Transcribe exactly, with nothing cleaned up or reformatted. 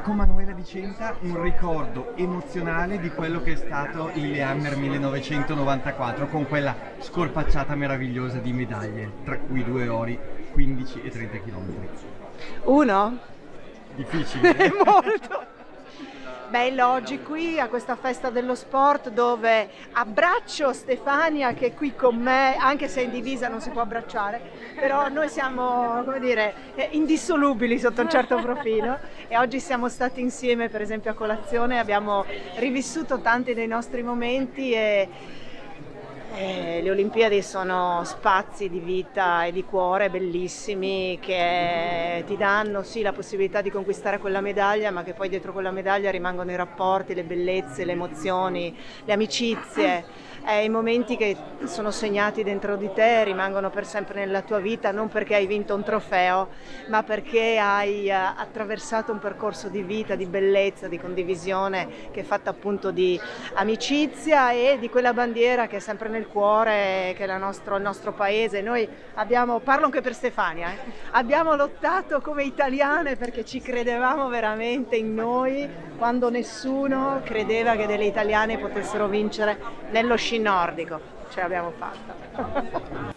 con Manuela Di Centa un ricordo emozionale di quello che è stato il Lillehammer millenovecentonovantaquattro, con quella scorpacciata meravigliosa di medaglie, tra cui due ori, quindici e trenta chilometri. Uno? Difficile. È molto! Bello oggi qui a questa festa dello sport, dove abbraccio Stefania che è qui con me, anche se in divisa non si può abbracciare, però noi siamo, come dire, indissolubili sotto un certo profilo, e oggi siamo stati insieme per esempio a colazione, abbiamo rivissuto tanti dei nostri momenti e Eh, le Olimpiadi sono spazi di vita e di cuore bellissimi che ti danno sì la possibilità di conquistare quella medaglia, ma che poi dietro quella medaglia rimangono i rapporti, le bellezze, le emozioni, le amicizie, eh, i momenti che sono segnati dentro di te, rimangono per sempre nella tua vita, non perché hai vinto un trofeo, ma perché hai eh, attraversato un percorso di vita, di bellezza, di condivisione, che è fatta appunto di amicizia e di quella bandiera che è sempre nel cuore, che è la nostro, il nostro paese. Noi abbiamo, parlo anche per Stefania, eh, abbiamo lottato come italiane perché ci credevamo veramente in noi quando nessuno credeva che delle italiane potessero vincere nello sci nordico. Ce l'abbiamo fatta.